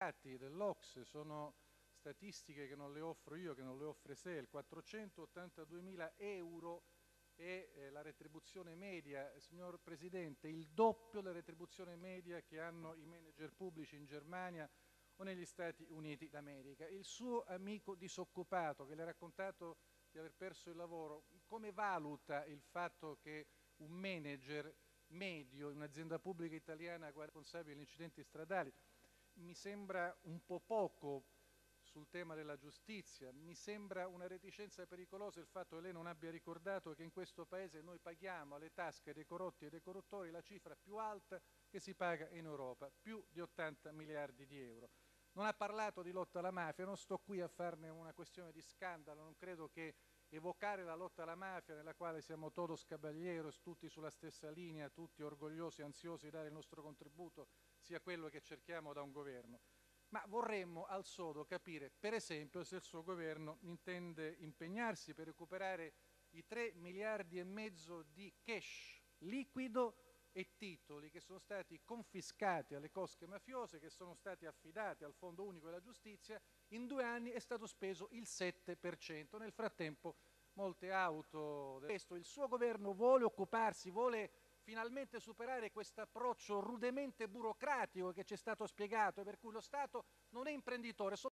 dati dell'Ocse, sono statistiche che non le offro io, che non le offre SEL. 482.000 euro è la retribuzione media, signor Presidente, il doppio della retribuzione media che hanno i manager pubblici in Germania o negli Stati Uniti d'America. Il suo amico disoccupato che le ha raccontato di aver perso il lavoro, come valuta il fatto che un manager medio in un'azienda pubblica italiana responsabile degli incidenti stradali? Mi sembra un po' poco sul tema della giustizia, mi sembra una reticenza pericolosa il fatto che lei non abbia ricordato che in questo Paese noi paghiamo alle tasche dei corrotti e dei corruttori la cifra più alta che si paga in Europa, più di 80 miliardi di euro. Non ha parlato di lotta alla mafia, non sto qui a farne una questione di scandalo, non credo che evocare la lotta alla mafia, nella quale siamo todos caballeros, tutti sulla stessa linea, tutti orgogliosi e ansiosi di dare il nostro contributo, sia quello che cerchiamo da un governo. Ma vorremmo al sodo capire, per esempio, se il suo governo intende impegnarsi per recuperare i 3 miliardi e mezzo di cash liquido e titoli che sono stati confiscati alle cosche mafiose, che sono stati affidati al Fondo Unico della Giustizia. In 2 anni è stato speso il 7%. Nel frattempo molte auto. Il suo governo vuole occuparsi, vuole finalmente superare questo approccio rudemente burocratico che ci è stato spiegato, per cui lo Stato non è imprenditore,